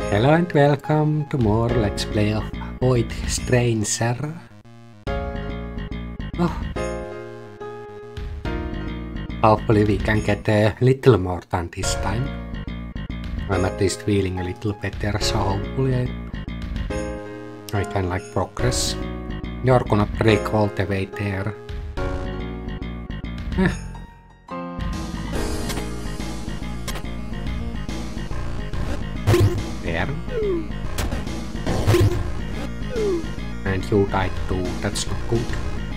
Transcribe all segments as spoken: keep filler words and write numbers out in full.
Hello and welcome to more Let's Play of Void Stranger. Oh. Hopefully we can get a little more than this time. I'm at least feeling a little better, so hopefully I, I can like progress. You're gonna break all the way there. Eh. There. And you died too, that's not good.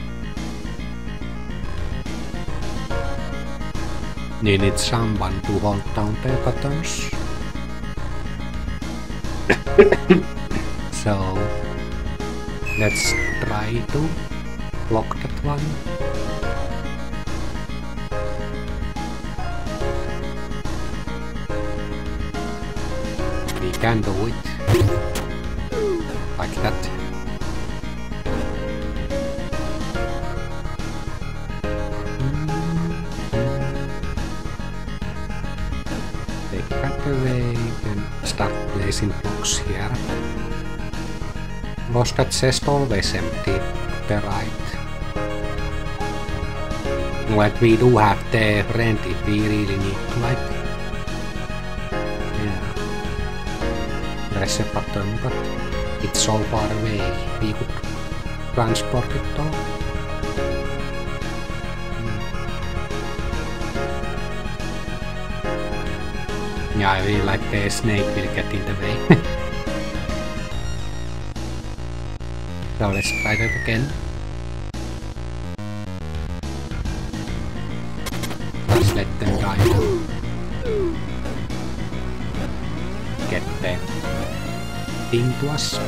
You need someone to hold down the buttons. So let's try to block that one. We can do it like that. Take that away and start placing blocks here. Was that chest always empty to the right? Like we do have the rent if we really need to, like. Press a button, but it's so far away, we could transport it though. Mm. Yeah, I feel like the snake will get in the way. So let's try that again. Just let them die. Get them. Thing to us.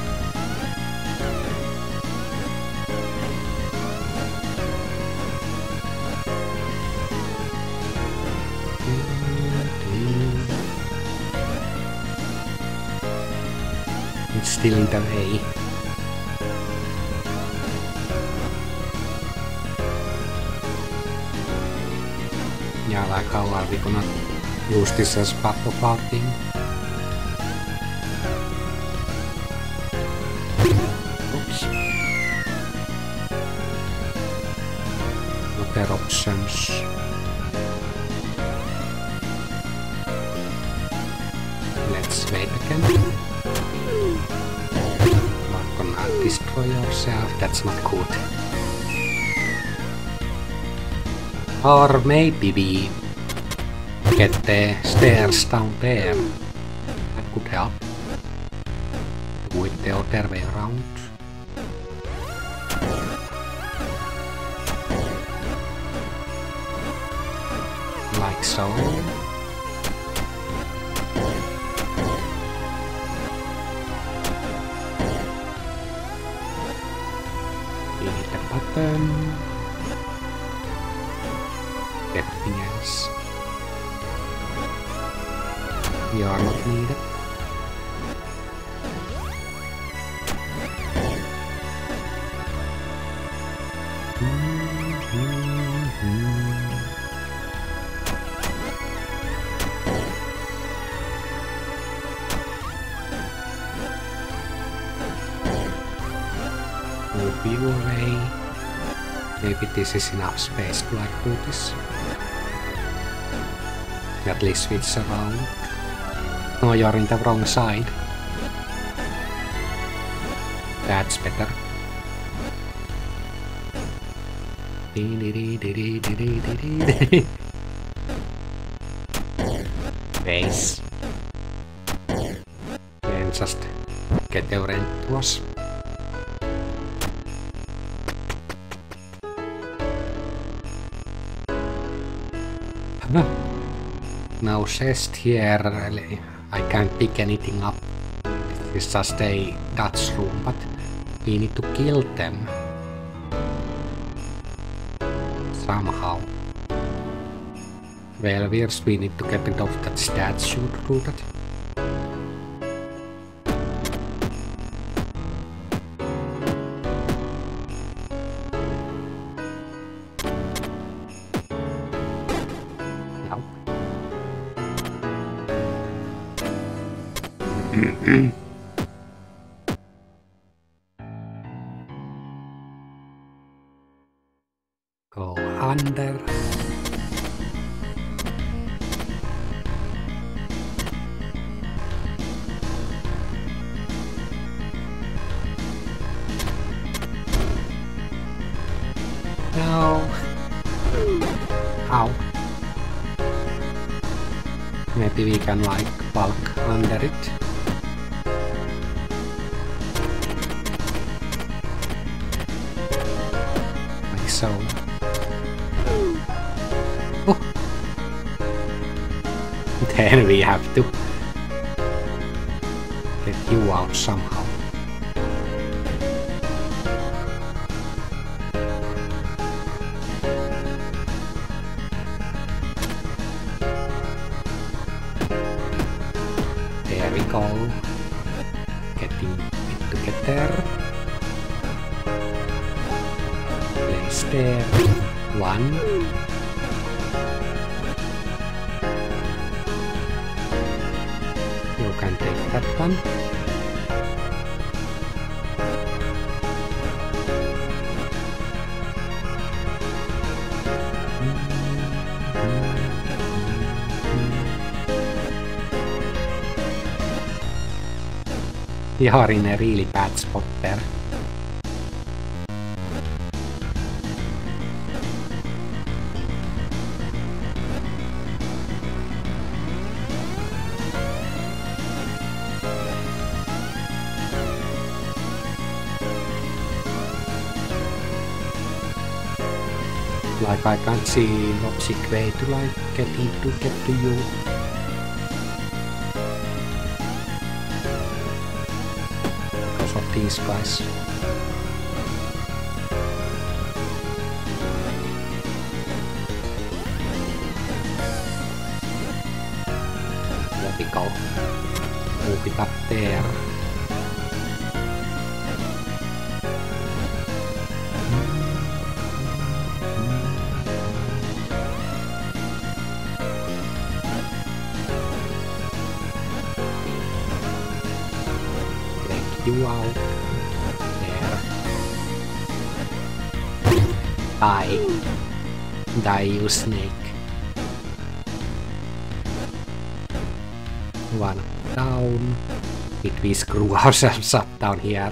It's still in the way. Yeah, like how are we gonna use this as part of our thing? Other options. Let's wait again. Not gonna destroy yourself, that's not good. Or maybe we get the stairs down there. That could help. Do it the other way around. Like so. Hit the button. Everything else. We are not needed. Move you away. Maybe this is enough space to like do this. At least switch around. No, you're in the wrong side. That's better. Base. And just get your rent to us. No chest here, really. I can't pick anything up. It's just a Dutch room, but we need to kill them. Somehow. Well, first we need to get rid of that statue to do that. Go under. No. Ow. Maybe we can like walk under it. Like so. Oh. Then we have to get you out somehow. There we go. Getting it together. Place there. One. You can take that one. You are in a really bad spot there. Like I can't see logic way to like get into get to you. Because of these guys. There we go. Move it up there. You out there. Die. Die, you snake. One down. Did we screw ourselves up down here?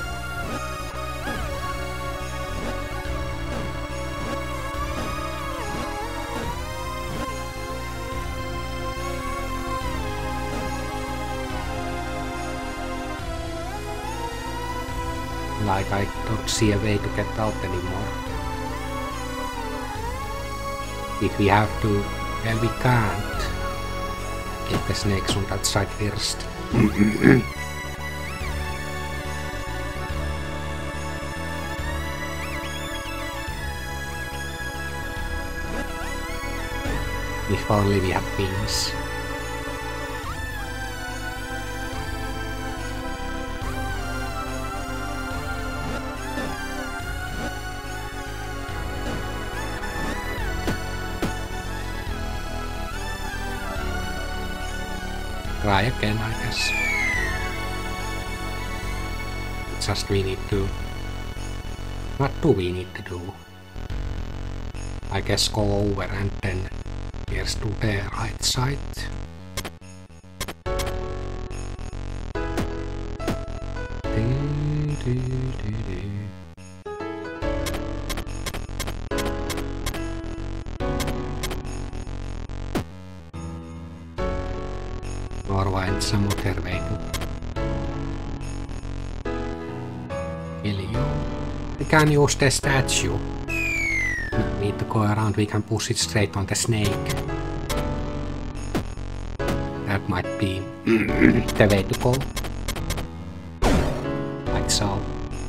Like I don't see a way to get out anymore. If we have to, well we can't. Get the snakes on that side first. If only we had wings. Try again, I guess. Just we need to... What do we need to do? I guess go over and then here's to the right side. Do, do, do, do. Or find some other way to kill you. We can use the statue. No need to go around, we can push it straight on the snake. That might be the way to go. Like so.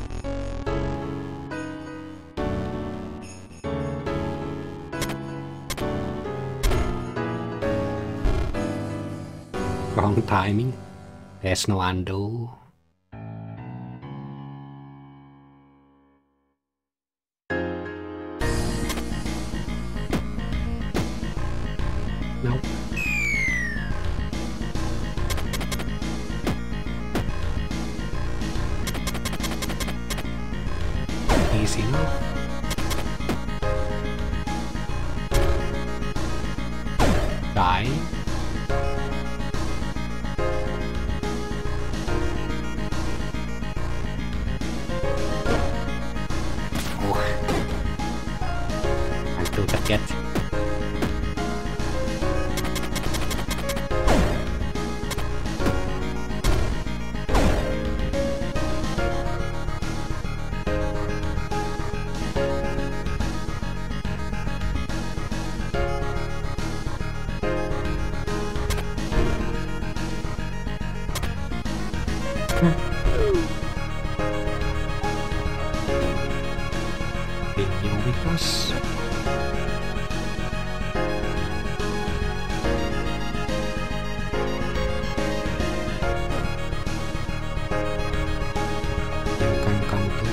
Wrong timing. There's no undo. Nope. easy now. Die. Oh. Can't do that yet. Because you can come to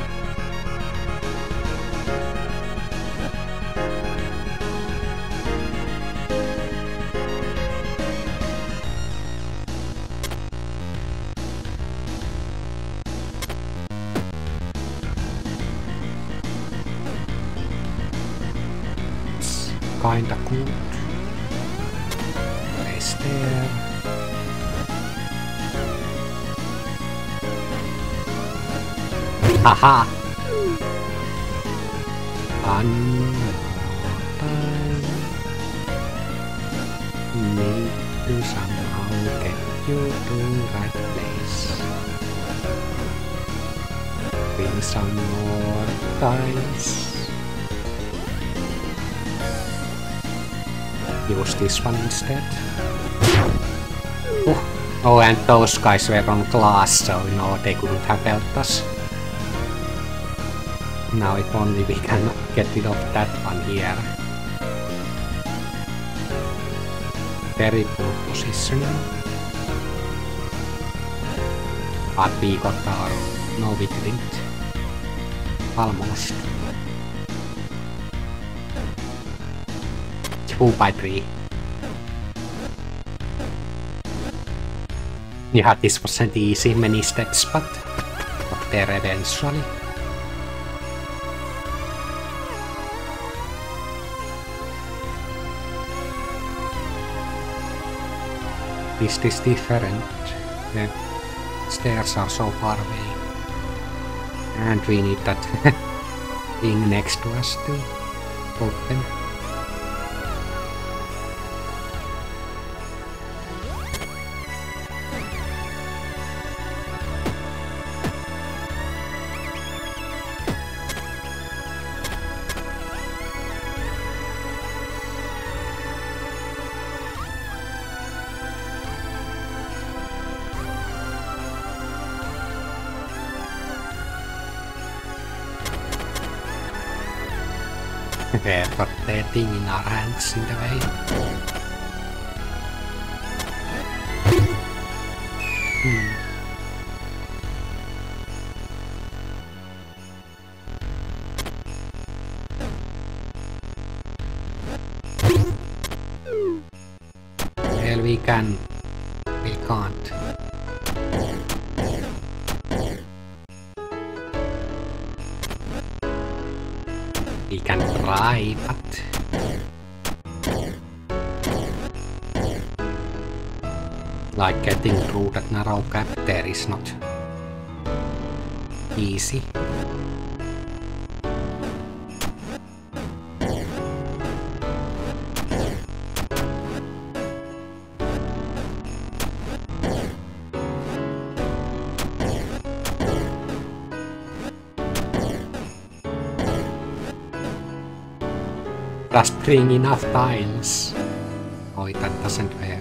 kinda good. Place there. Haha! One more time. Need to somehow get you to right place. Bring some more dice. Use this one instead. Uh. Oh, and those guys were on glass, so you know they couldn't have helped us. Now if only we can get rid of that one here. Very poor positioning. But we got our... No, we didn't. Almost. Two by three. Yeah, this wasn't easy, many steps, but got there eventually. This is different. The stairs are so far away. And we need that thing next to us to open. We've got the thing in our hands in the way. Hmm. Well, we can. We can't. We can try, but... Like getting through that narrow gap there is not easy. Just bring enough tiles. Oh, that doesn't work.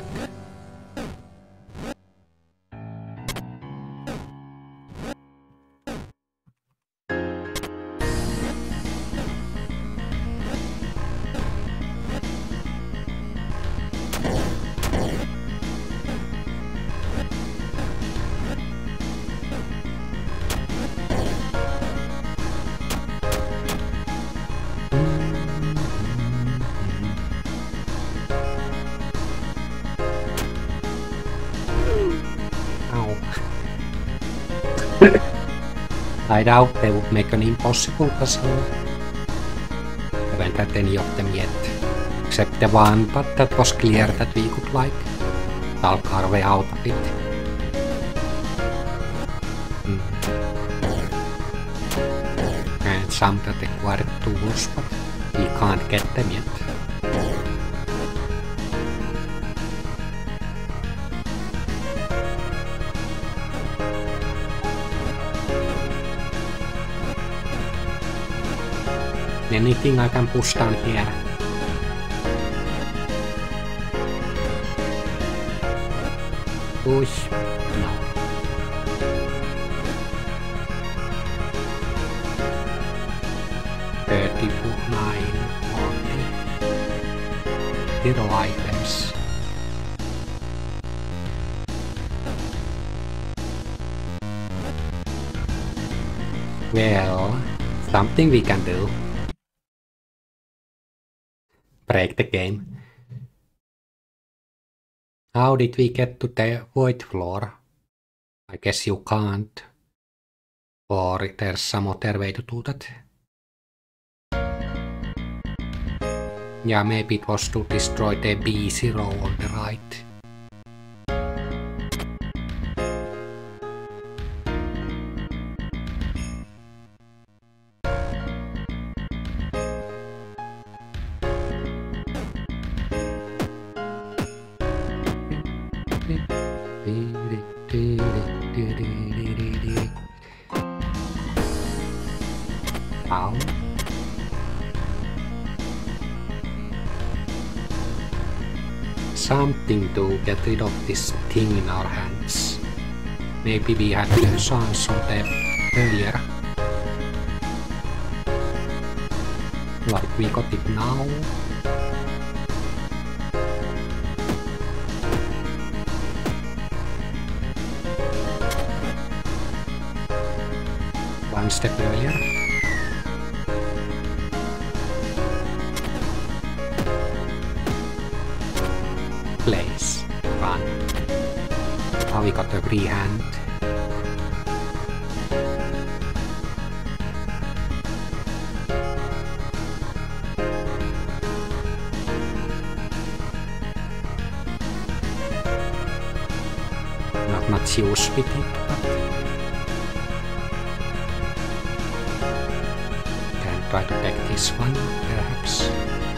I doubt they would make an impossible puzzle. Haven't had any of them yet. Except the one, but that was clear that we could like talk our way out of it. Mm. And some that require tools, but we can't get them yet. Anything I can push down here? Push? No. thirty-nine, forty. Zero items. Well, something we can do. Break the game. How did we get to the void floor? I guess you can't. Or there's some other way to do that. Yeah, maybe it was to destroy the B zero on the right. Ow. Something to get rid of this thing in our hands. Maybe we had the chance on the earlier. Like we got it now. One step earlier. Place. Run. Now we got a free hand. Not much use with it, but can try to take this one, perhaps.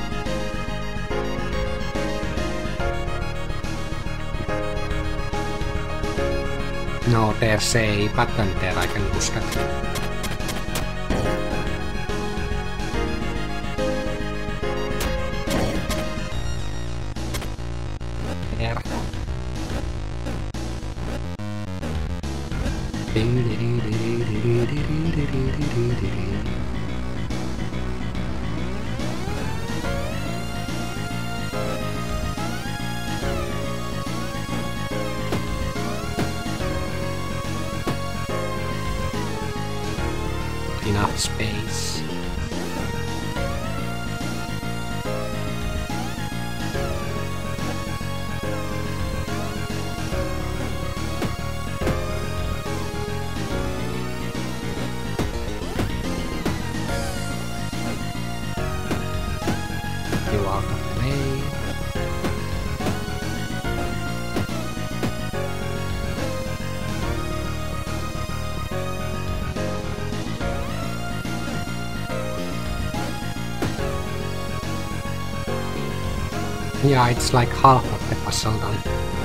No, there's a button there, I can push that. There. Enough space. You out of the way. Yeah, it's like half of the puzzle done.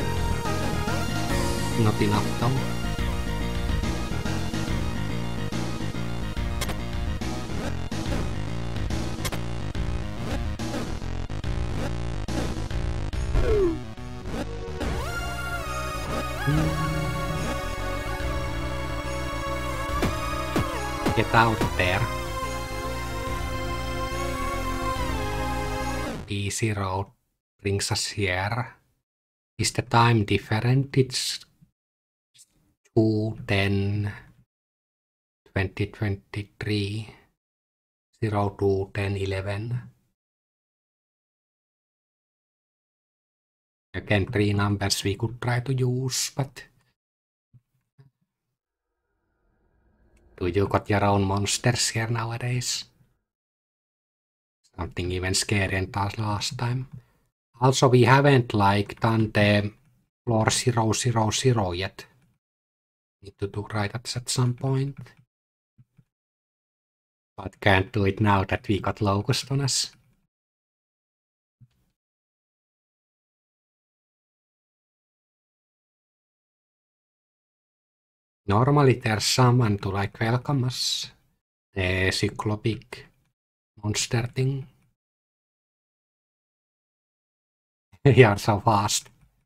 Not enough though. Get out there. Easy road brings us here. Is the time different? It's two ten twenty twenty-three. zero two ten eleven. Again, three numbers we could try to use, but Do you got your own monsters here nowadays? Something even scarier than last time. Also, we haven't like done the floor zero zero zero yet. Need to do right at some point. But can't do it now that we got locust on us. Normally there's someone to like welcome us. The cyclopic monster thing. You are so fast.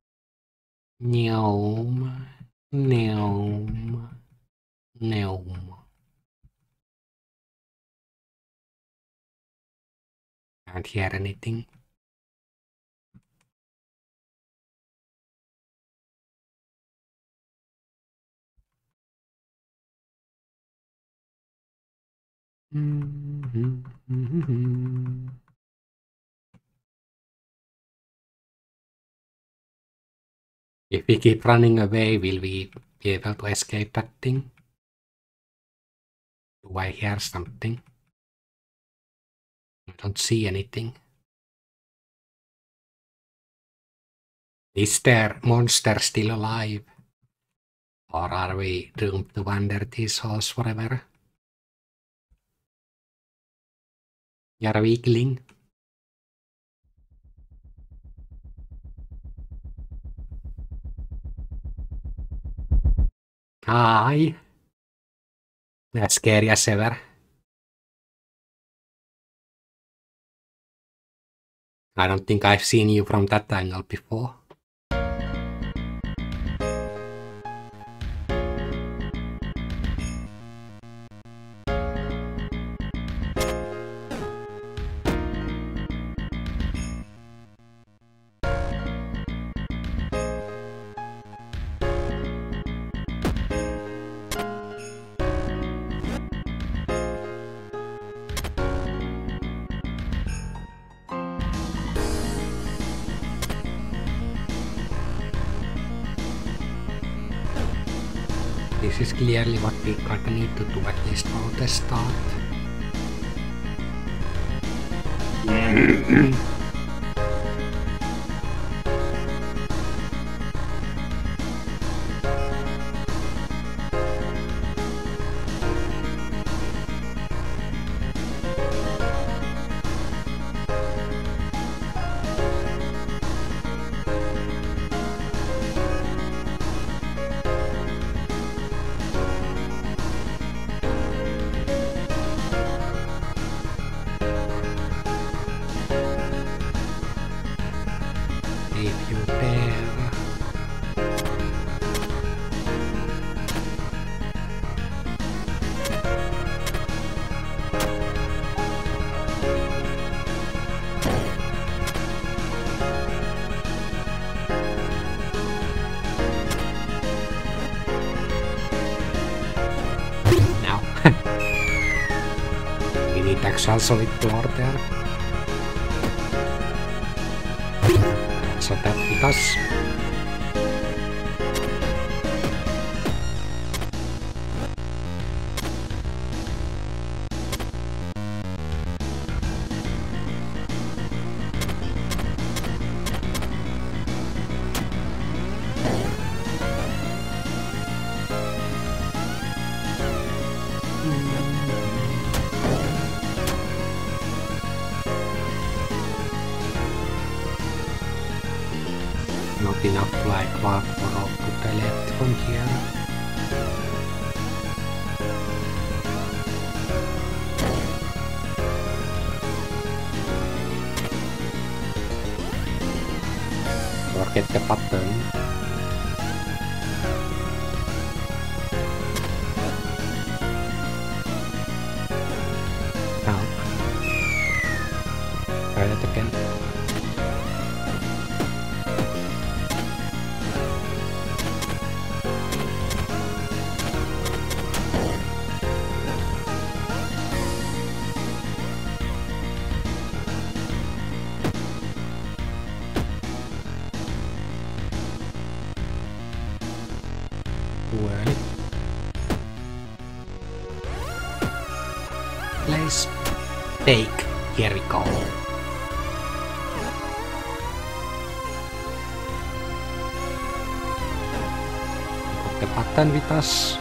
Neum. Neum. Neum. Can't hear anything. Mm-hmm. Mm-hmm. If we keep running away, will we be able to escape that thing? Do I hear something? I don't see anything. Is there monster still alive? Or are we doomed to wander these halls forever? You're wiggling. Hi. As scary as ever. I don't think I've seen you from that angle before. This is clearly what we kinda need to do, at least for the start. If you dare. Now. We need actual solid floor there. So that because not enough to like walk or to the left from here. Forget the button. Now. Try that again. Too early. space. Take. Here we go. Got the button with us.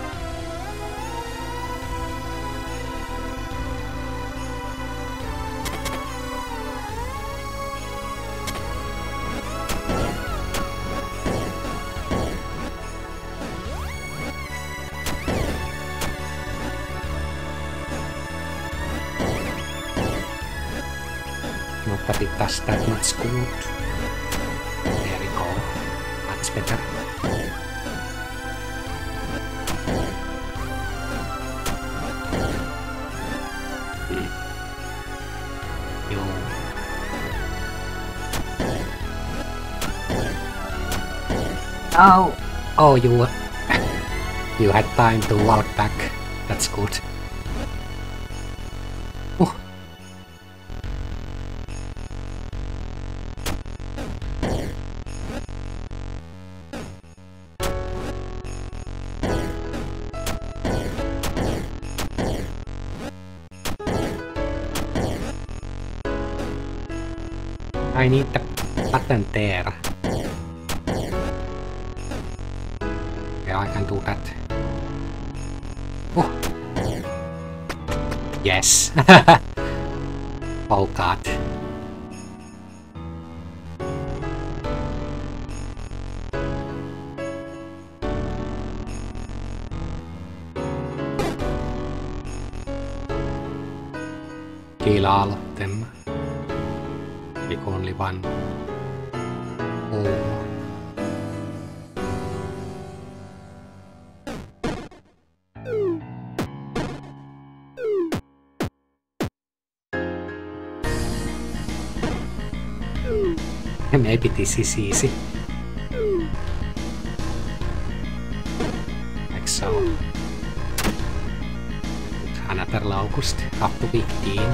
But it does that much good. There we go. Much better. Mm. Yo. Oh! Oh, you... you had time to walk back. That's good. I need the button there. Yeah, I can do that. Oh. Yes. Oh god. Kill all of them. Pick only one. Oh. Maybe this is easy. Like so. Another locust, up to fifteen.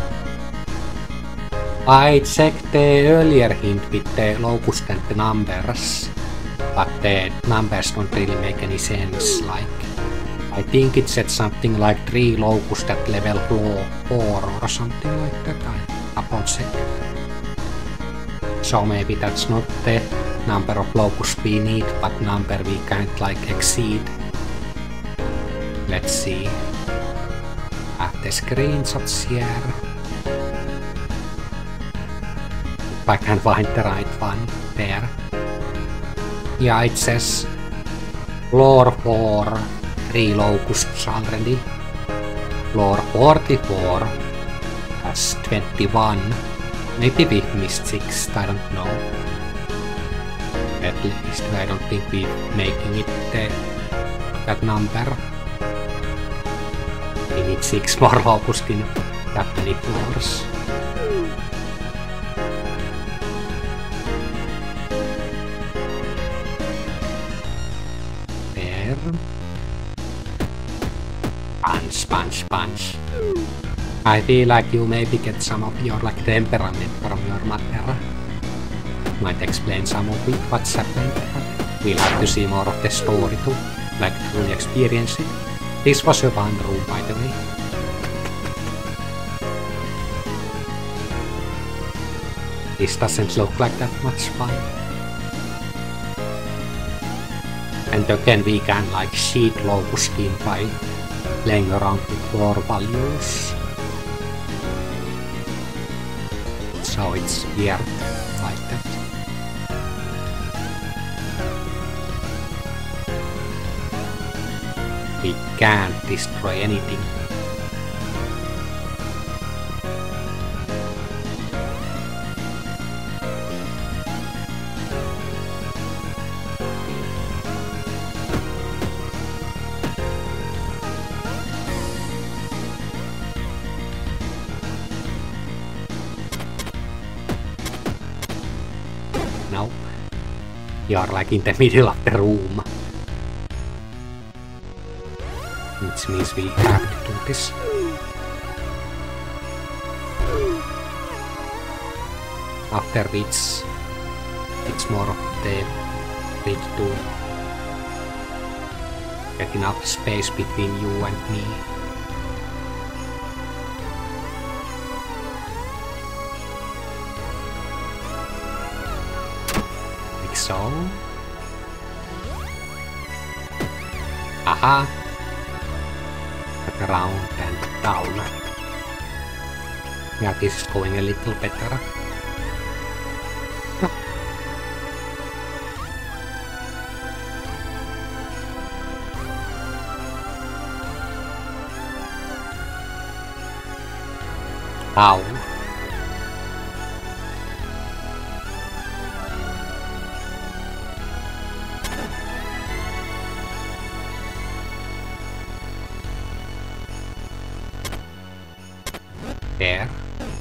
I checked the earlier hint with the locust and the numbers, but the numbers don't really make any sense. Like, I think it said something like three locust at level four or something like that. I double checked. So maybe that's not the number of locusts we need, but number we can't like exceed. Let's see. I have the screenshots here. If I can find the right one there. Yeah, it says floor four, three locusts already. Floor forty-four has twenty-one. Maybe we missed six, I don't know. At least I don't think we're making it uh, that number. We need six more locusts in that many floors. There. Punch, punch, punch. I feel like you maybe get some of your like temperament from your mother. Might explain some of it, what's happened. We'll have to see more of the story to like truly experience it. This was a fun room, by the way. This doesn't look like that much fun. And again, we can like cheat locust in by playing around with floor values. So it's weird like that. We can't destroy anything. Nope. You're like in the middle of the room. Which means we have to do this. After which, it's more of the big to get enough space between you and me. so. Aha! Around and down. Yeah, this is going a little better. Ow. There.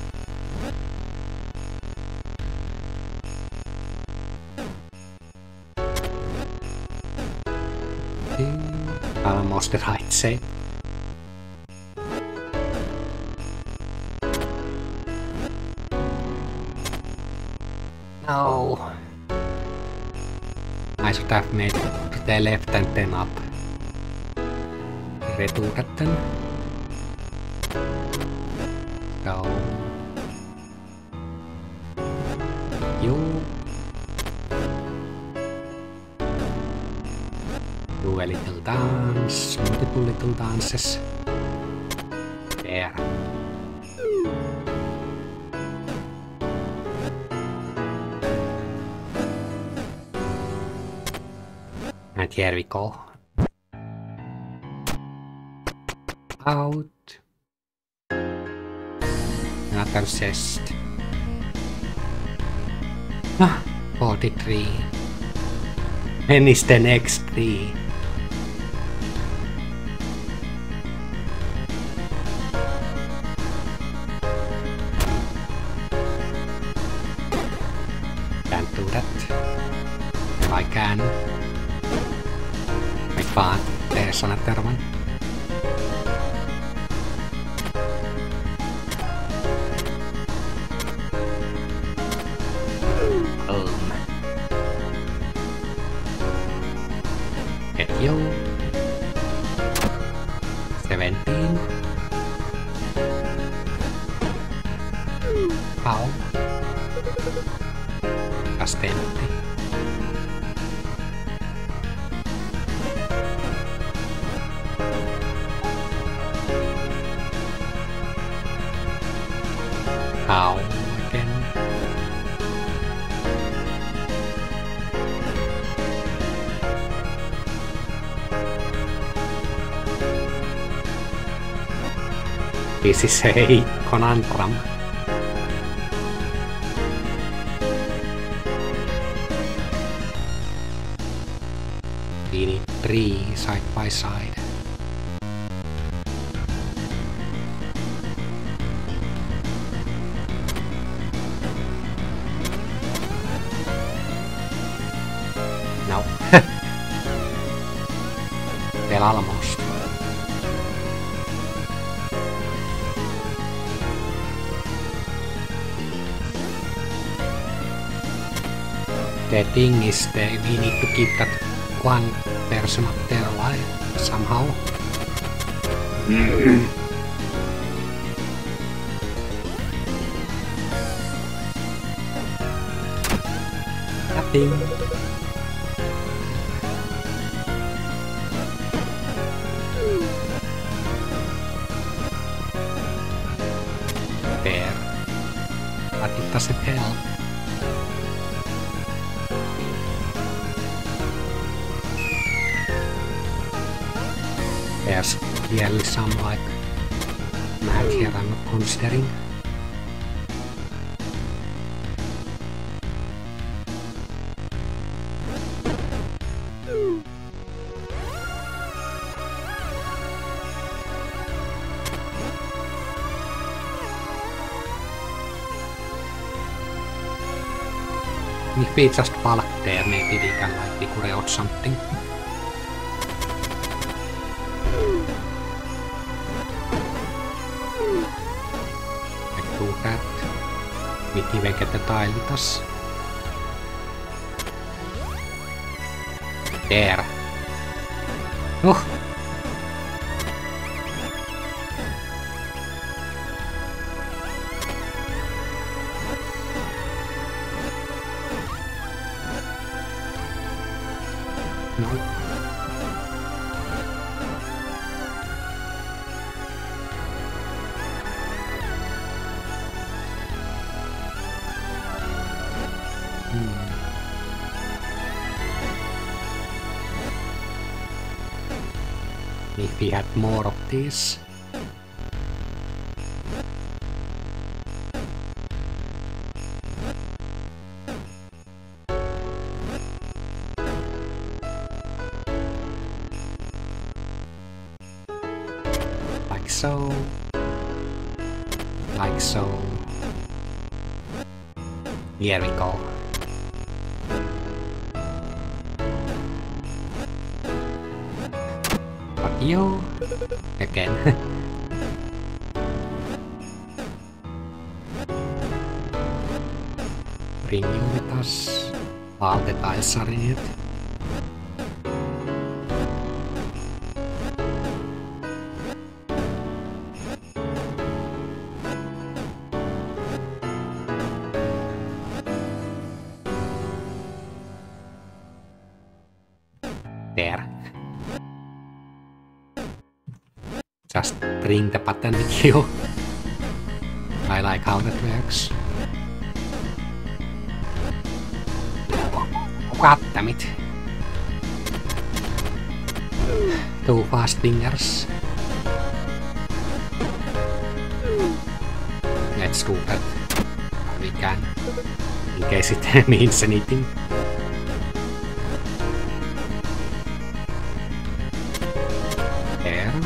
Almost the right shape. No. I should have made the left and then up. Retuurätten. Go. You. Do a little dance, multiple little dances. There. And here we go. Out. Another chest. Ah, forty-three. When is the next tree? Can't do that. I can. I can't. There's another one. Boom. Get you. Seventeen. Ow. Just empty. Ow, again. This is a conundrum. We need three side by side. No. Well, almost. The thing is that we need to keep that one person up there alive somehow. Nothing. There. But it doesn't help. There's clearly some like mag here I'm not considering. If we just bulk there, maybe we can like figure out something. Like do that. We even get the tile with us. There. Oh. No. Hmm. If we had more of these. Like so. Like so. Here we go. But you again. Bring you with us. All the tiles are in it. There. Just bring the button with you. I like how that works. God damn it. Too fast fingers. Let's do that. We can. In case it means anything. There.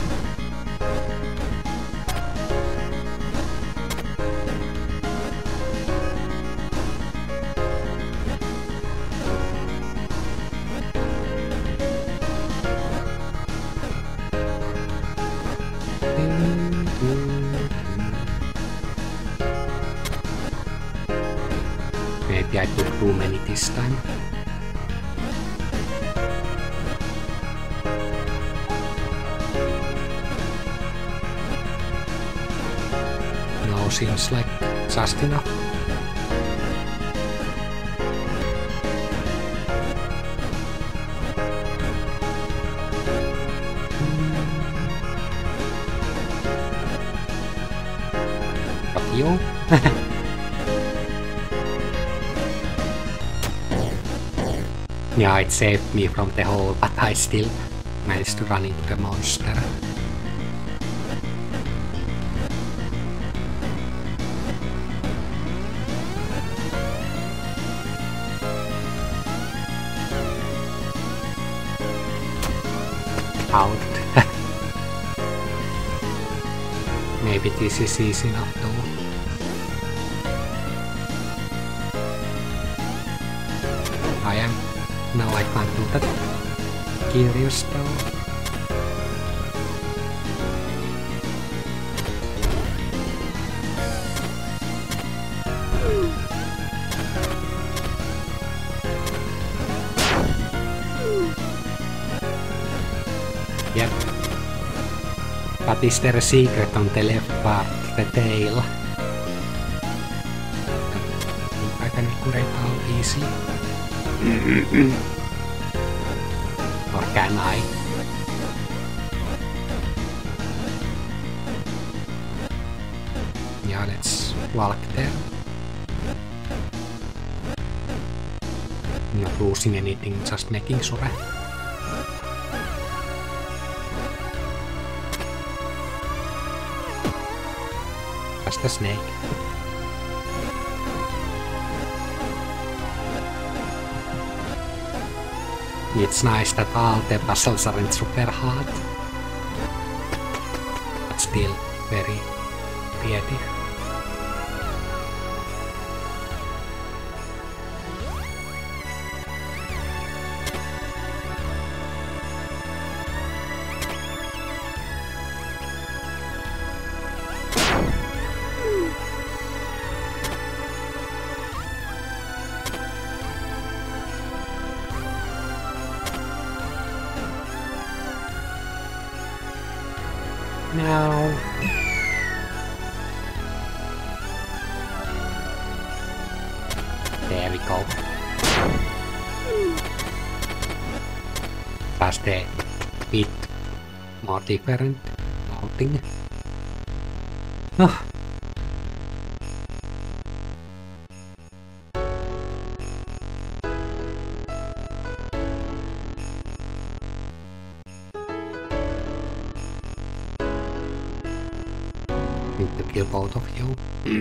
Maybe I took too many this time. No, seems like just enough. But you? Yeah, it saved me from the hole, but I still managed to run into the monster. Out. Maybe this is easy enough though. I am. No, I can't do that. Curious though. Yep. But is there a secret on the left part, the tail? I can curate out easily. Or can I? Yeah, let's walk there. Not losing anything, just making sure. Just a snake. It's nice that all the puzzles aren't super hard, but still very creative. No. There we go. Plus the bit more different outing. Oh. Need to kill both of you.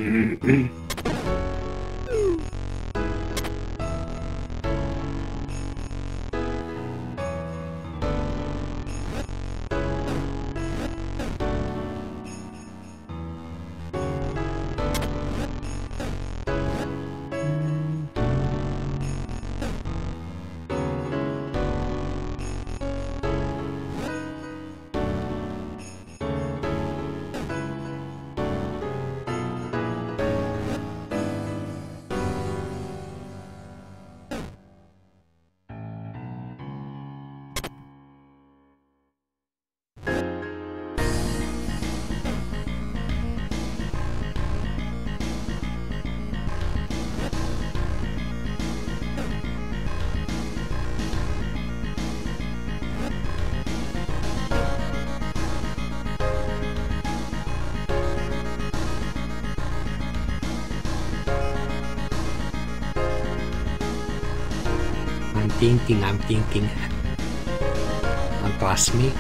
I'm thinking, I'm thinking. Don't trust me.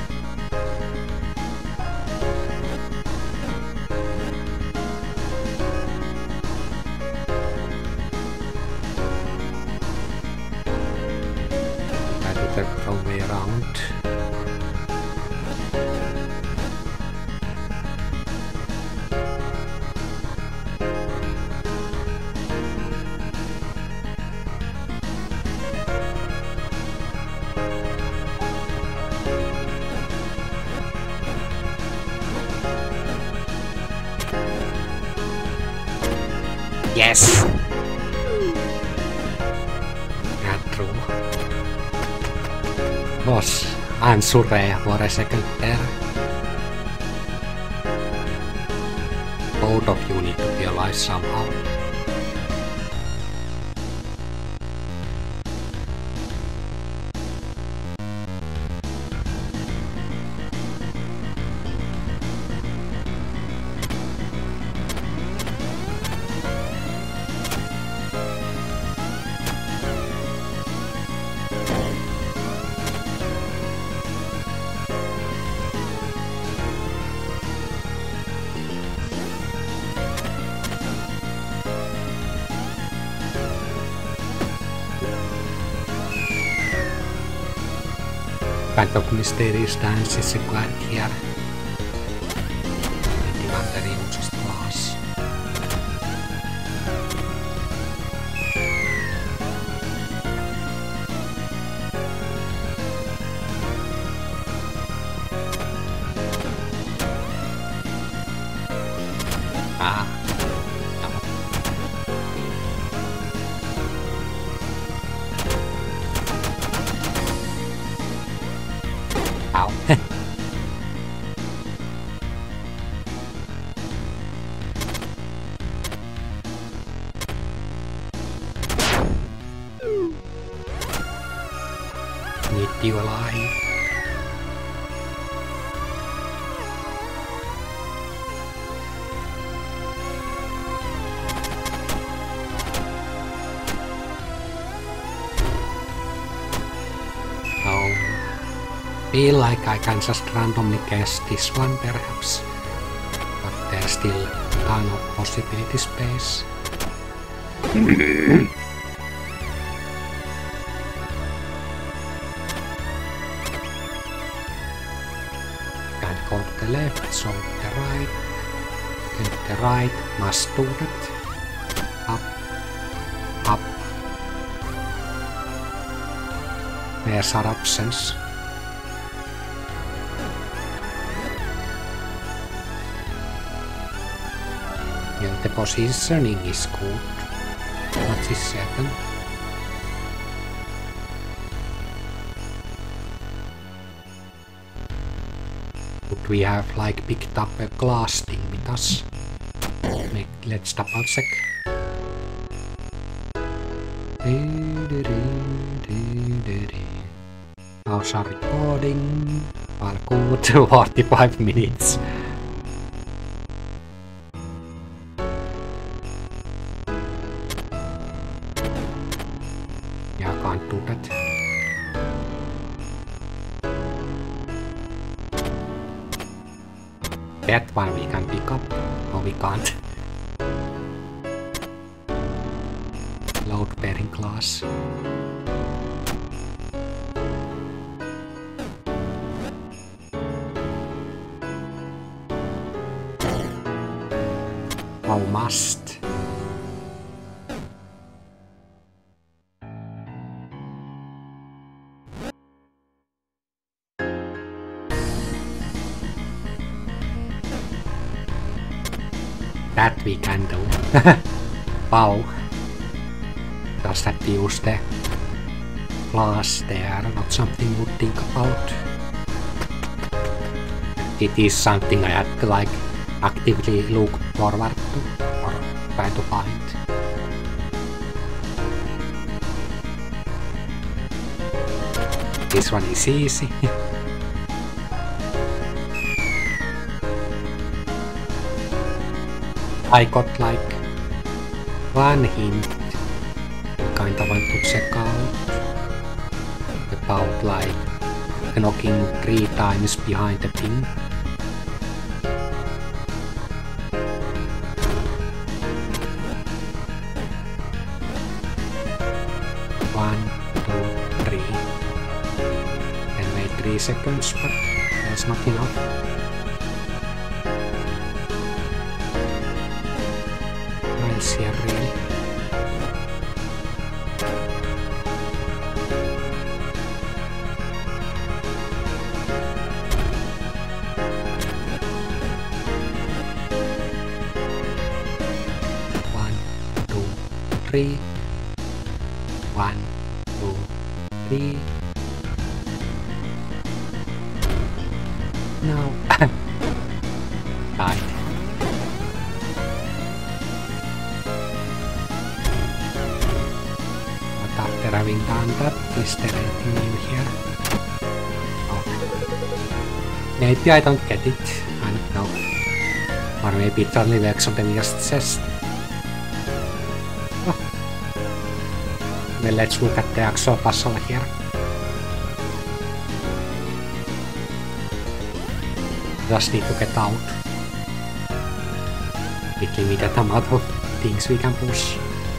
Try to take the wrong way around. Yes! Not true. Was unsurreal for a second there. Both of you need to be alive somehow. Kind of mysterious dance is required here. Demanding just was. Ah. Ow. Need you alive. Feel like I can just randomly guess this one perhaps, but there's still a ton of possibility space. Can't go to the left, so to the right, then to the right, must do that. Up, up. There's our options. Yeah, the positioning is good. What is certain? Would we have like picked up a glass thing with us? Make, let's double check. Hours are recording. Well, good, forty-five minutes. Yeah, I can't do that. That one we can pick up. No, we can't. Load bearing class. Oh, must. That we can do. Wow. Does that use the class there? Not something you would think about. It is something I had to like actively look forward to or try to find. This one is easy. I got like one hint I kinda want to check out about like knocking three times behind the pin. One, two, three. And wait three seconds, but that's not enough. Here really. One, two, three. One, two, three. No. Died. After having done that, is there anything new here? Oh. Maybe I don't get it. I don't know. Or maybe it only works on the nearest chest. Oh. Well, let's look at the actual puzzle here. Just need to get out. With limited amount of things we can push.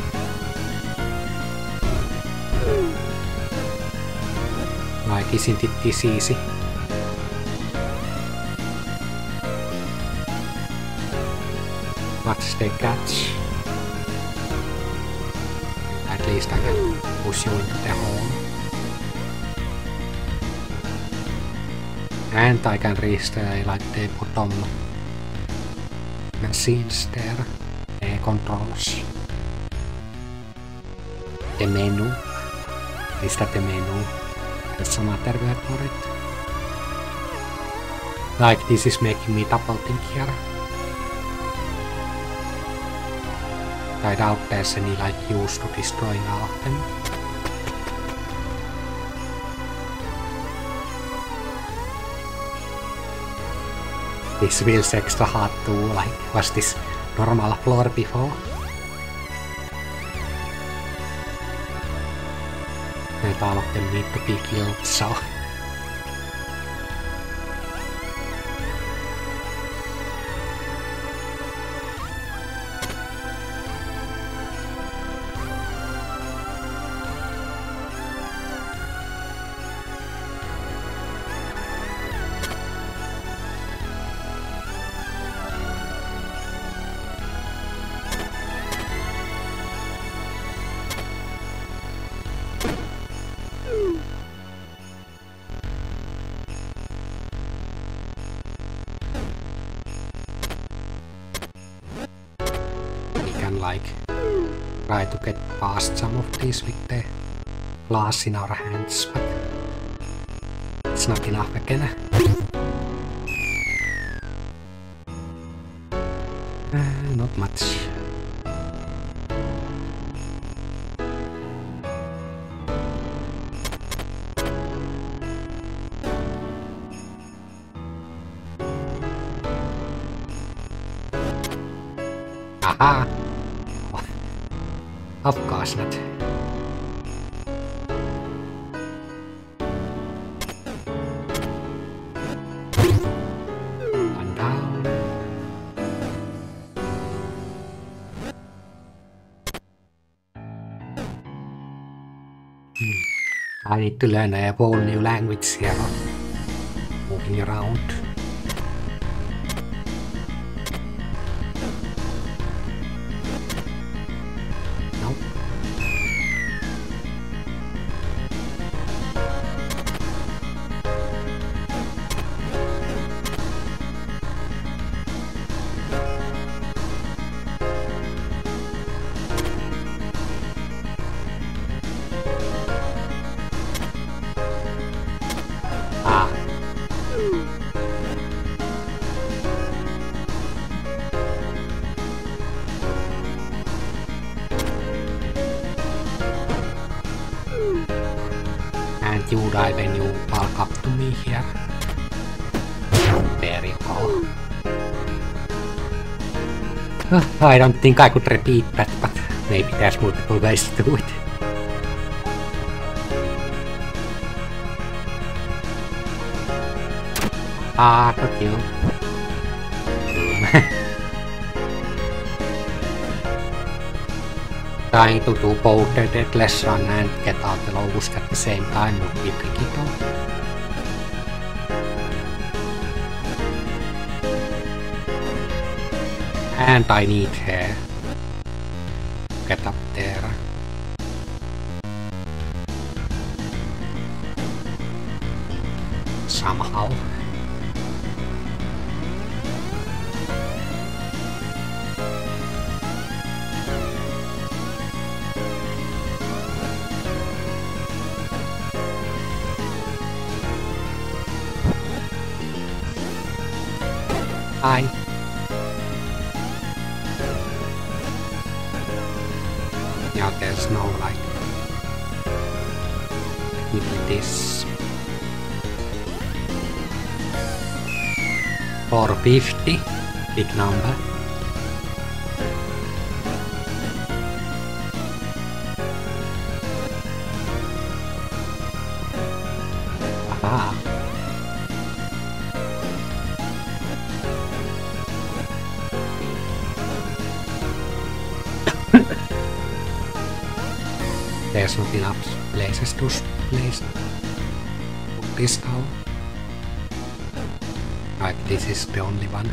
Like, isn't it this easy? What's the catch? At least I can push you into the hole. And I can reach the, like, the bottom machines there. The controls. The menu. Is that the menu? There's some other word for it. Like, this is making me double think here. I doubt there's any like use to destroying all of them. This feels extra hard to like, was this normal floor before? And all of them need to be killed, so... like try to get past some of these with the glass in our hands, but it's not enough again. Uh, not much. Aha! Of course not. One down. Hmm. I need to learn a whole new language here. Moving around. Nope. Ah. And you die when you walk up to me here. There you go. Uh, I don't think I could repeat that, but maybe there's multiple ways to do it. Ah, got you. Trying to do both the deathless run and get out the lowest at the same time would be tricky though. And I need hair to get up there. Somehow. Hi. Yeah, there's no like with this four fifty, big number. Aha. There's not enough places to place put this down. Like this is the only one.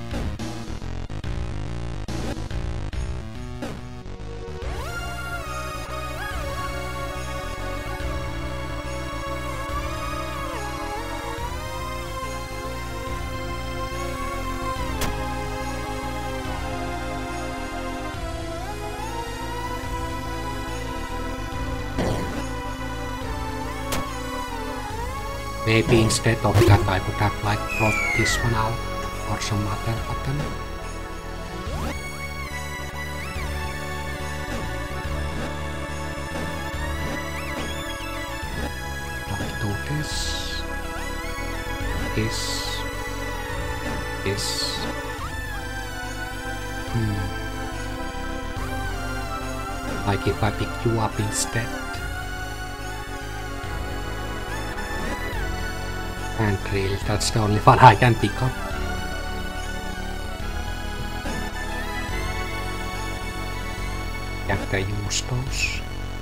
Maybe instead of that I would have like brought this one out or some other button. Like do this, this, this. Hmm. Like if I pick you up instead. And really, that's the only one I can pick up. Can't I use those?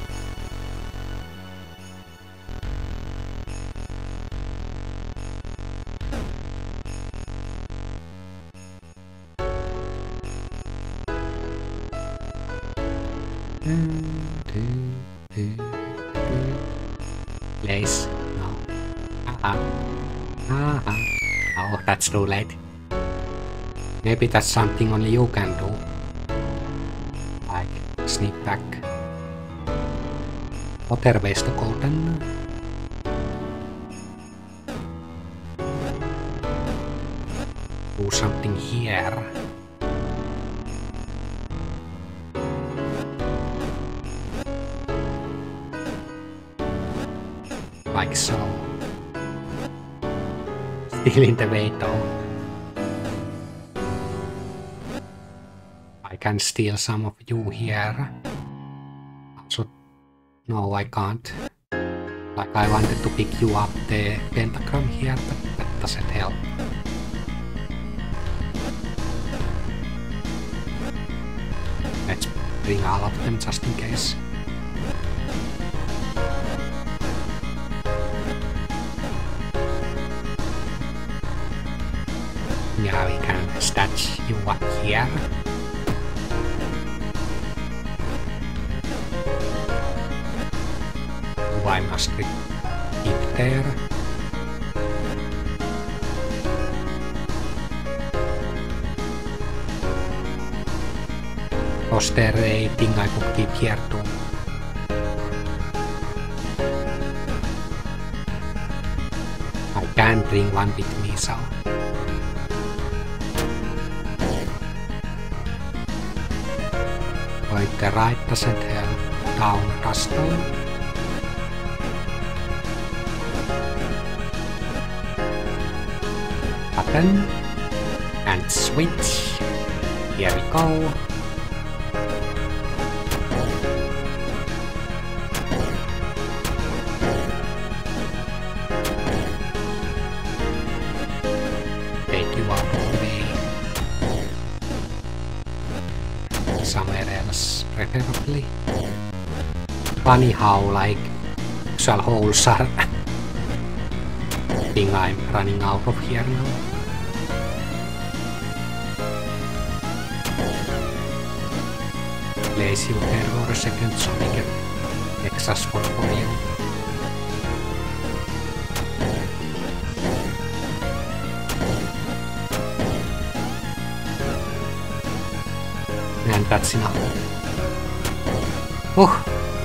Place? No. Ah. Ah, oh, that's too late. Maybe that's something only you can do. Like, sneak back. Other ways to go then. Do something here. Like so. Still in the way though. Like can steal some of you here. So, no, I can't. Like, I wanted to pick you up the pentagram here, but that doesn't help. Let's bring all of them just in case. Yeah, we can statch you up here. I must keep there. Was there anything I could keep here too? I can bring one with me, so. Point the right doesn't help. Down dust down. Button. And switch. Here we go. Take you out of the way. Somewhere else, preferably. Funny how, like, actual holes are. I think I'm running out of here now. Place you there for a second so we can extra spot for you. And that's enough. Oh!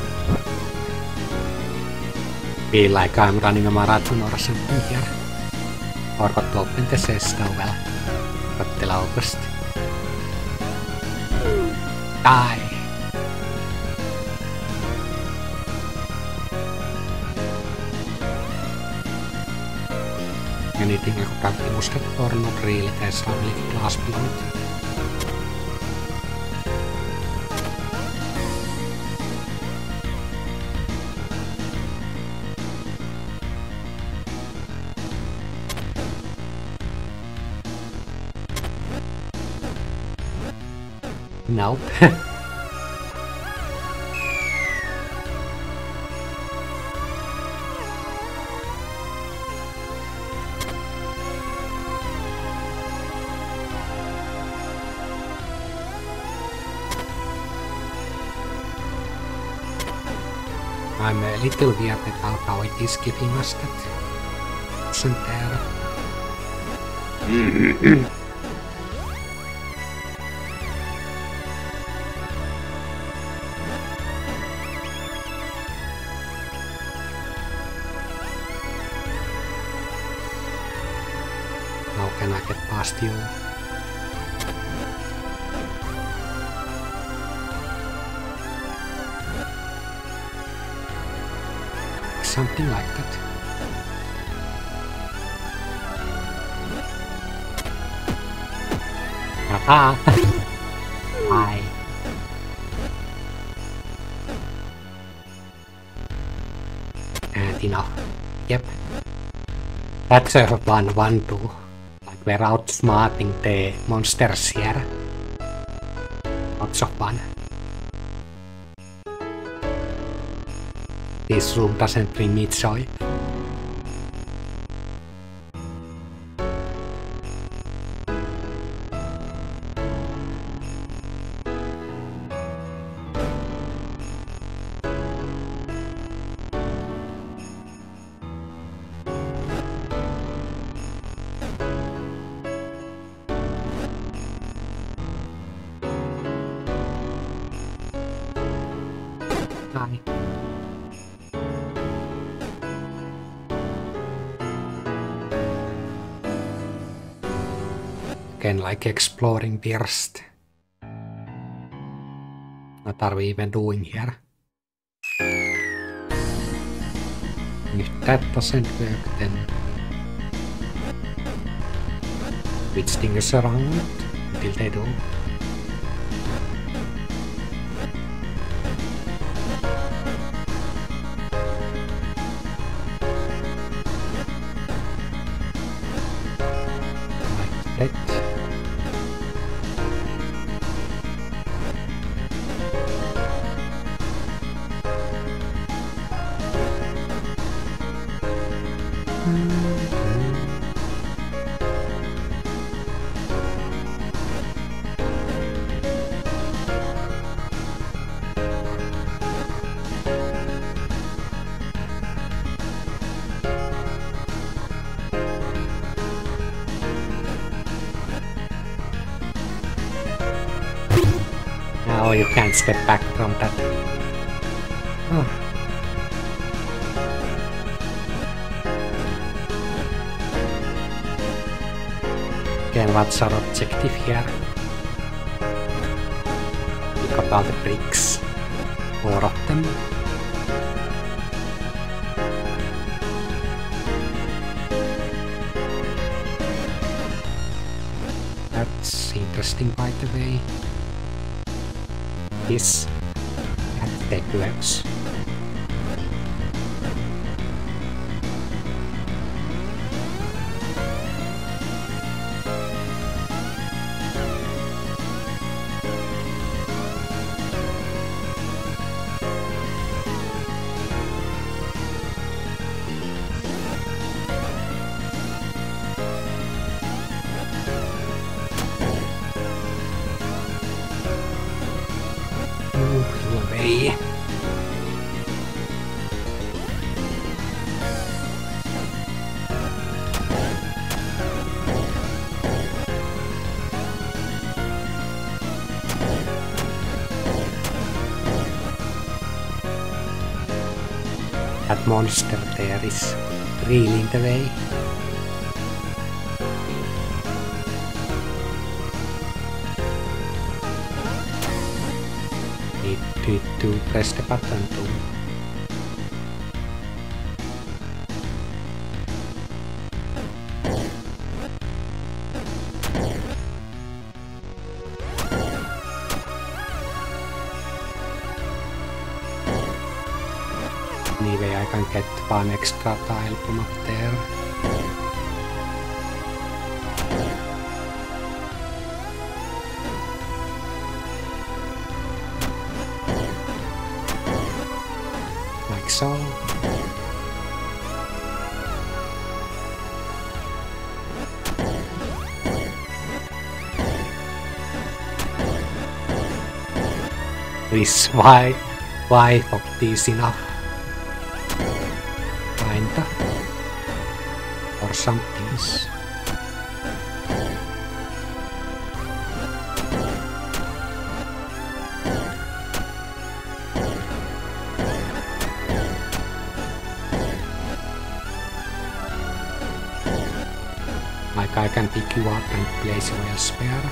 Feel like I'm running a marathon or something here. Forgot to open the chest, oh well. Got the locust. Die! Anything I could have used it or not really, there's only glass below it. Nope. I'm a little weird about how it is giving us that. Isn't there? How can I get past you? Something like that. Aha! Hi. And enough. Yep. That's a fun one too. Like we're outsmarting the monsters here. Lots of fun. This room doesn't bring me joy. Hi. Again, like exploring first. What are we even doing here? If that doesn't work, then switch things around until they do. Dead. Now you can't step back from that. Oh. Again, what's our objective here? We got all the bricks. Four of them. That's interesting, by the way. This at the gloves. Away. That monster there is really in the way. Need to press the button too. Anyway, I can get one extra tile from up there. Like so. This why why of this enough? Kinda. Or something's. Like I can pick you up and place you elsewhere.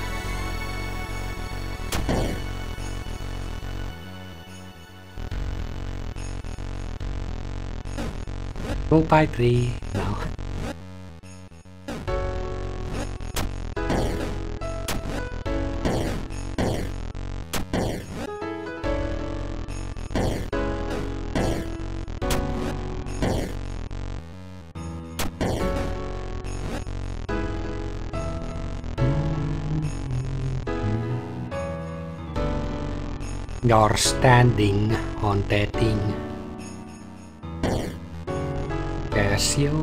Go by three now. You're standing on the thing. Guess you.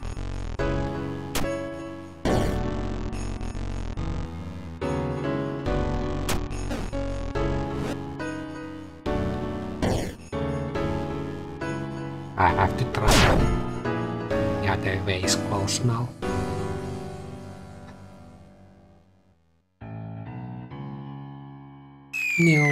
I have to try. Yeah, the way is close now. No.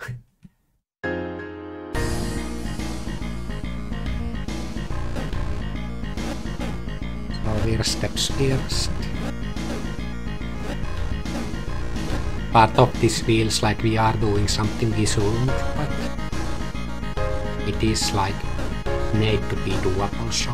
So we're steps first. Part of this feels like we are doing something we shouldn't, but it is like made to be doable, so.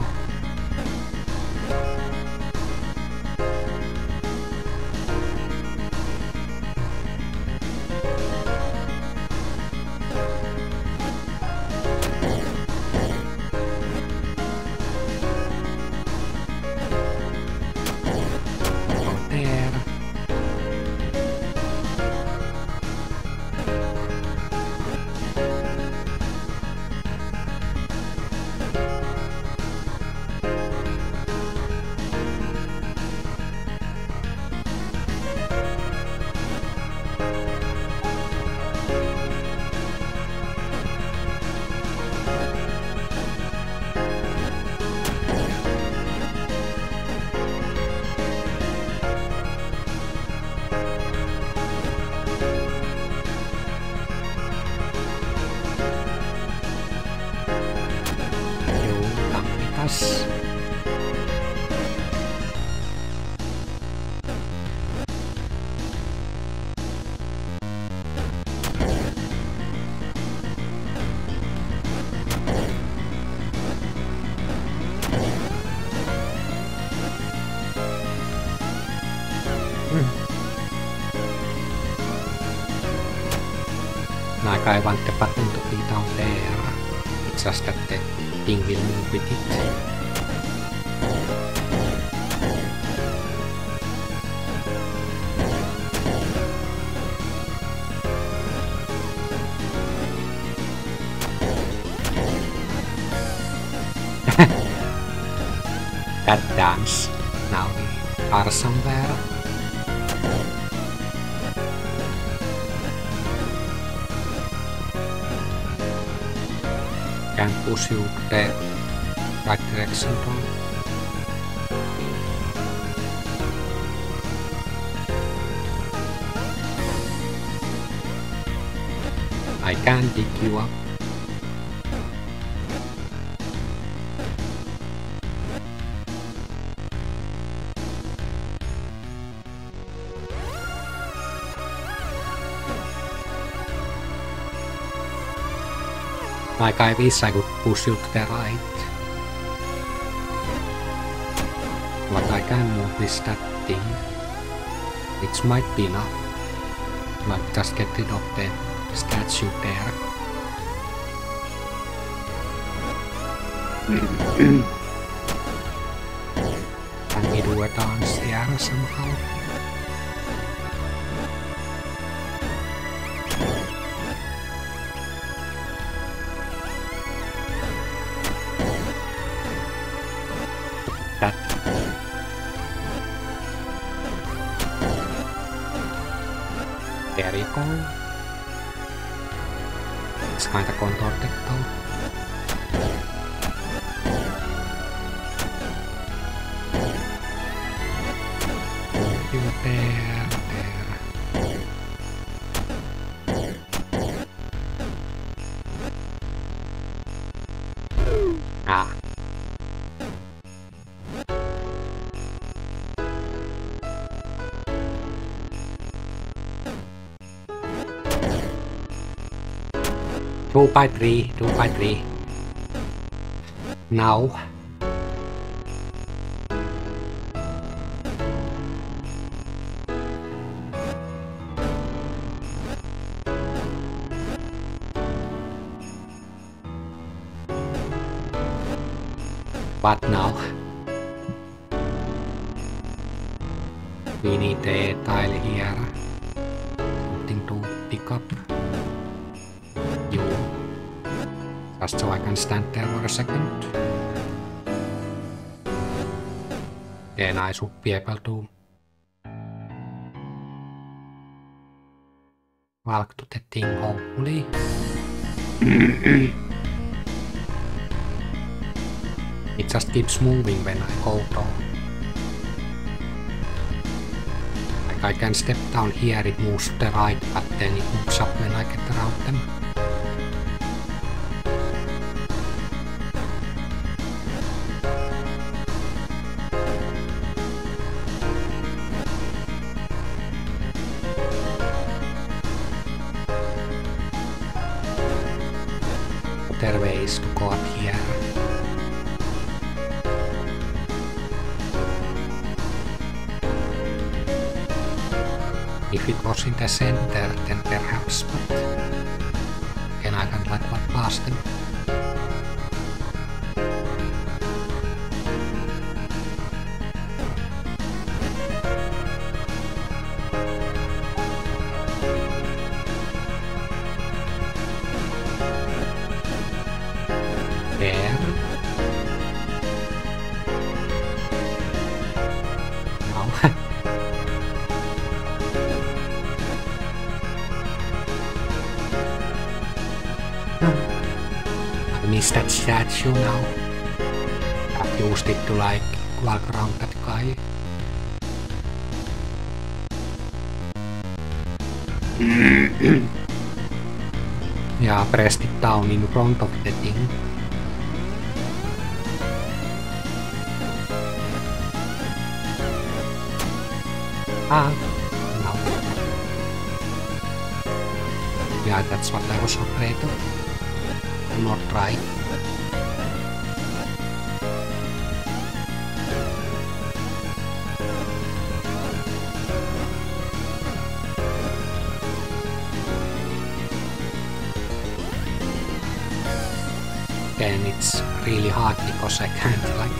There. Like I want the button to be down there. It's just that the thing will move with it. That dance. Now we are somewhere. Can push you to the right direction though. I can pick you up. Like I wish I could push you to the right. But I can move this that thing. Which might be enough. Like just get rid of the statue there. Can we do a dance here somehow? That. There you go. It's kinda contorted though. You there, there. Ah. Two by three, two by three. Now. But now. We need a tile here. Something to pick up. Just so I can stand there for a second. Then I should be able to walk to the thing, hopefully. It just keeps moving when I go down. Like I can step down here, it moves to the right, but then it moves up when I get around them. There ways to go up here. If it was in the center, then perhaps, but then I can like walk past them. There. No. I missed that statue now. I've used it to like walk around that guy. Yeah, pressed it down in front of the thing. Ah, no. Yeah, that's what I was afraid of. I'm not trying. really hard because I can't like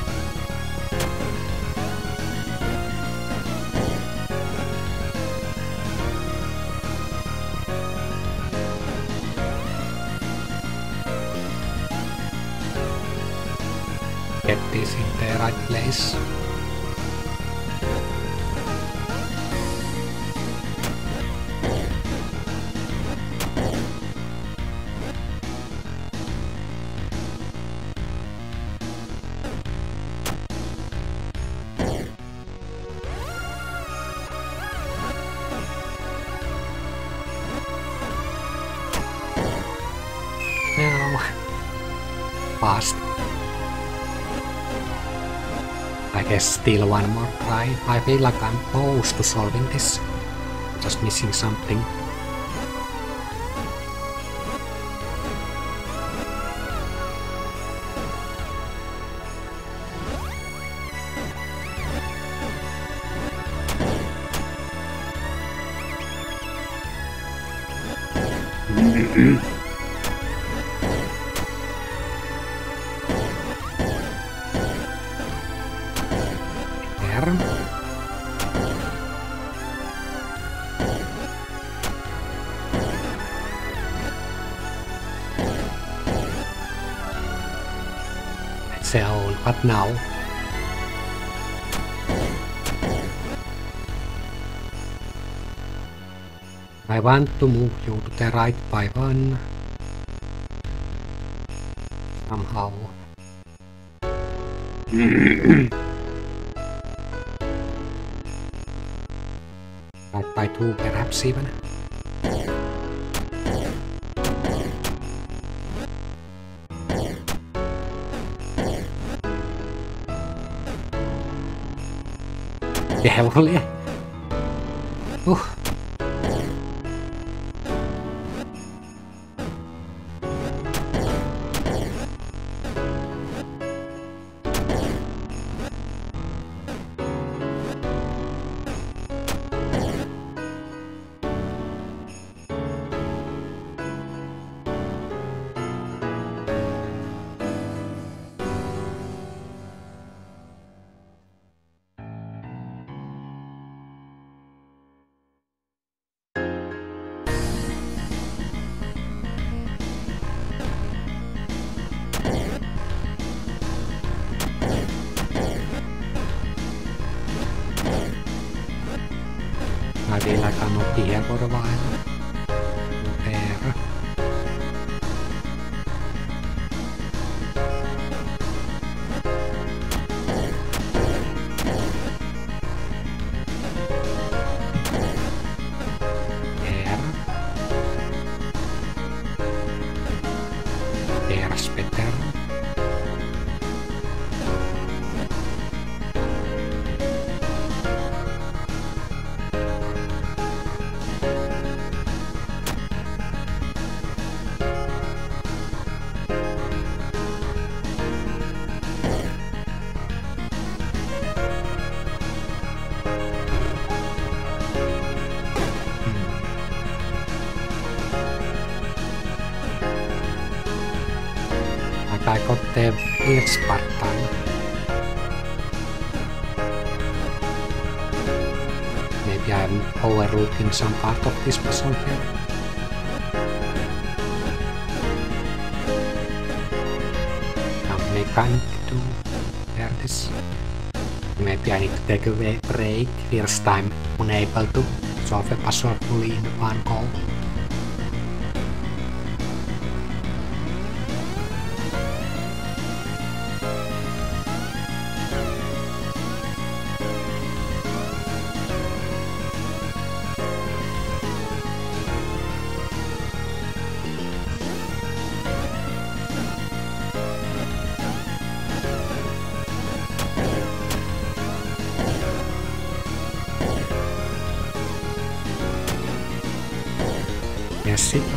get this in the right place. No. Fast. I guess still one more try. I feel like I'm close to solving this. Just missing something. Own, but now I want to move you to the right by one somehow. Right by two perhaps even. Carefully. Uh. I feel like I'm not here for a while. There. There. There's better. I got the weird spot time. Maybe I'm overlooking some part of this puzzle here. Now maybe I need to clear this. Maybe I need to take a break. First time unable to solve a puzzle fully in one go. Yes, it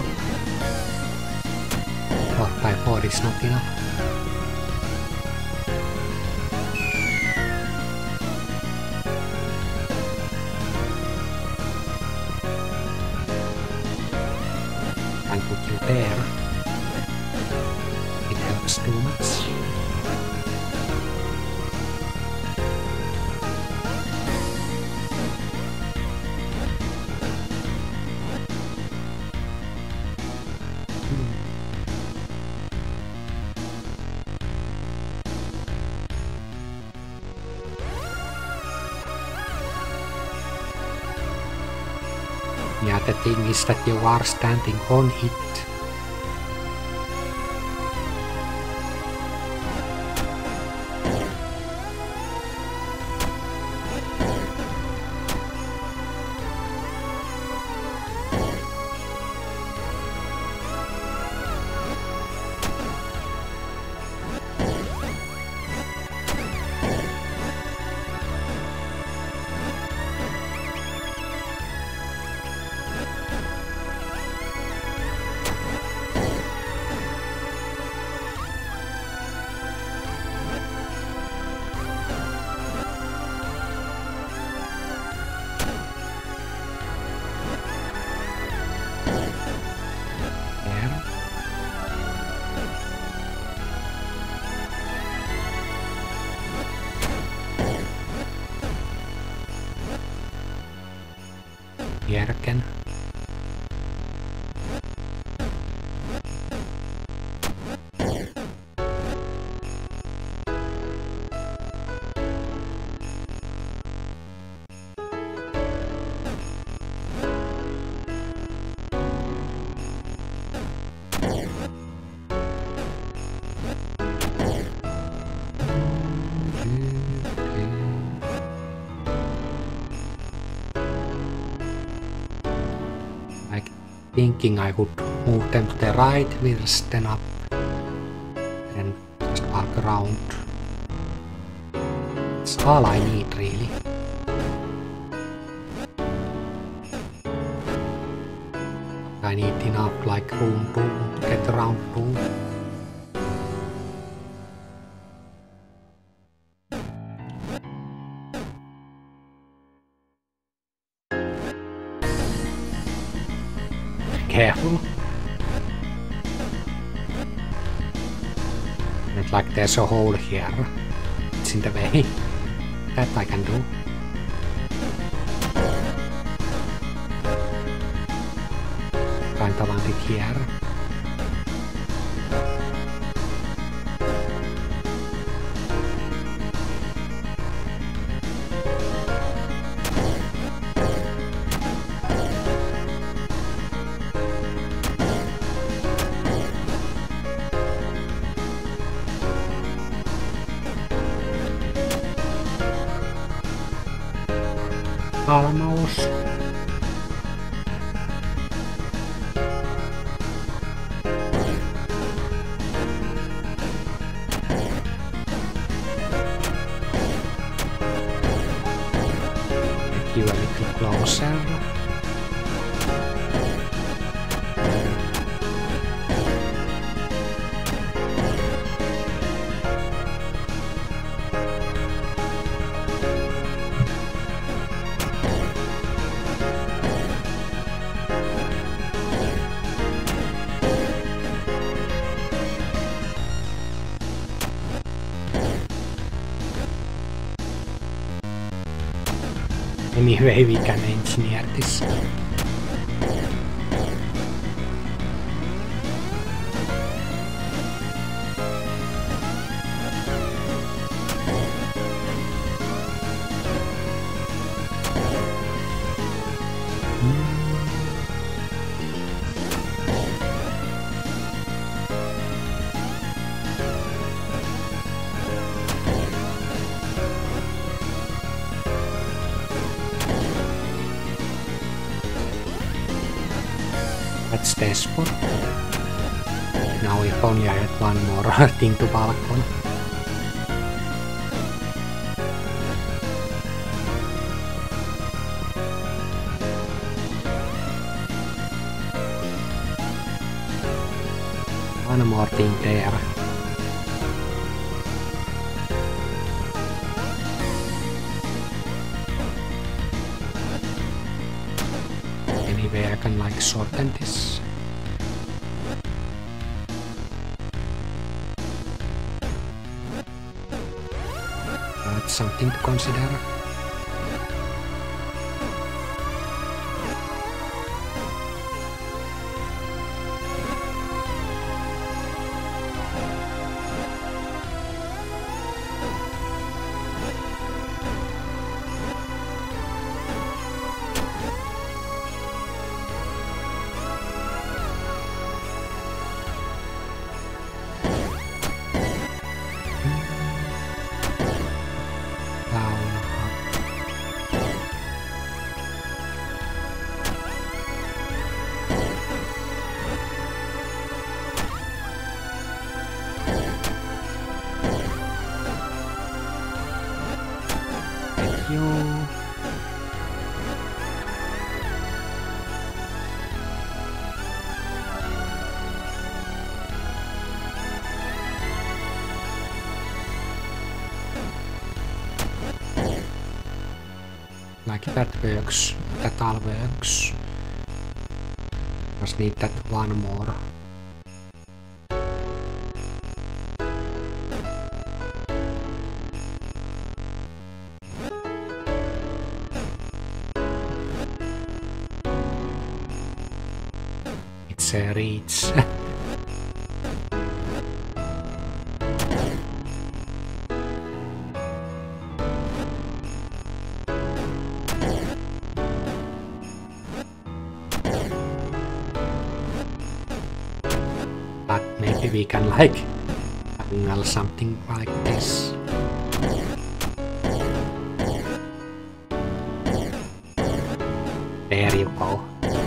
four by four is not enough. And put you there. It helps too much. Yeah, the thing is that you are standing on it. Järken. Thinking I would move them to the right wheels, then up, and just walk around. That's all I need, really. I need enough like room to get around too. Careful. Not like there's a hole here. It's in the way. That I can do. Kind of want it here. Almost. Get you a little closer. Anyway, we can engineer this. That's the spot. Now if only I had one more thing to bulk on. One more thing there. Anyway, I can like shorten this. That's something to consider. Thank you. Like that works. That all works. Just need that one more. It's a reach. But maybe we can like angle something like this. There you go.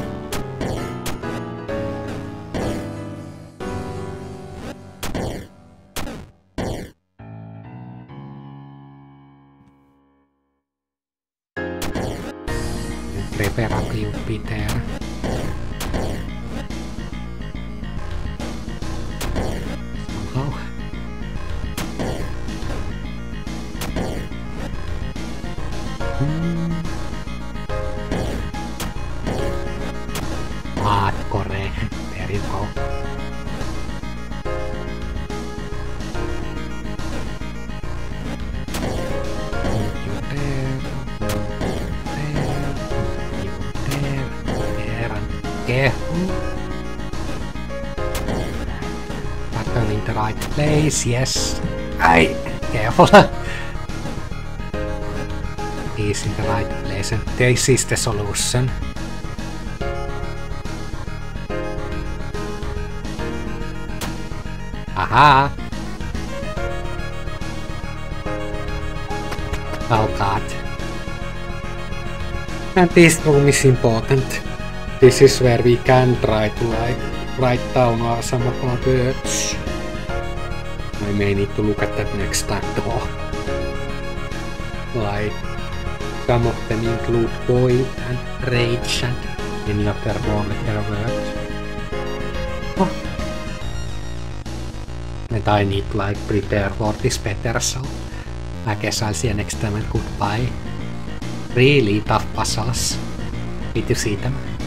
Preferably would be there. Somehow. Hmm. Ah, correct. There you go. Button in the right place, yes. Aye, careful. He's in the right place, and this is the solution. Aha! Oh god. And this room is important. This is where we can try to like write down some of our words. I may need to look at that next time though. Like, some of them include void and rage and any other one-letter words. Oh. And I need to like prepare for this better, so I guess I'll see you next time and goodbye. Really tough puzzles. Need to see them.